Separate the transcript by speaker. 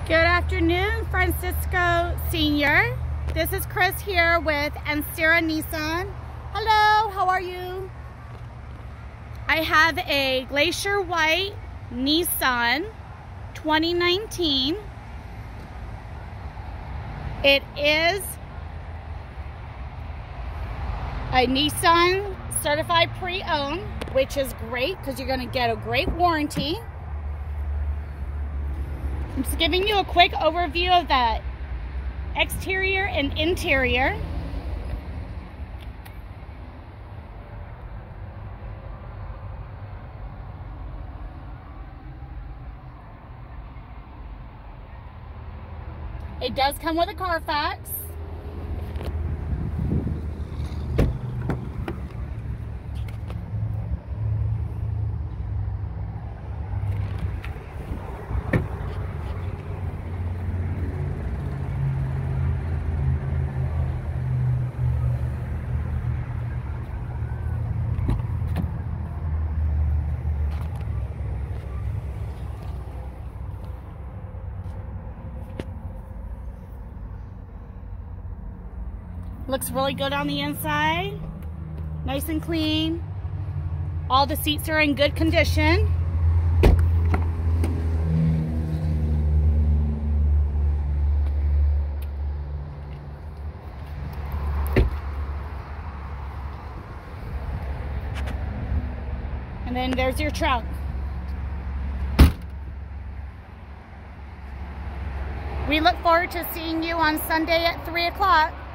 Speaker 1: Good afternoon, Francisco Senior. This is Chris here with Ancira Nissan. Hello, how are you? I have a Glacier White Nissan 2019. It is a Nissan certified pre-owned, which is great because you're going to get a great warranty. I'm just giving you a quick overview of the exterior and interior. It does come with a Carfax. Looks really good on the inside. Nice and clean. All the seats are in good condition. And then there's your trunk. We look forward to seeing you on Sunday at 3 o'clock.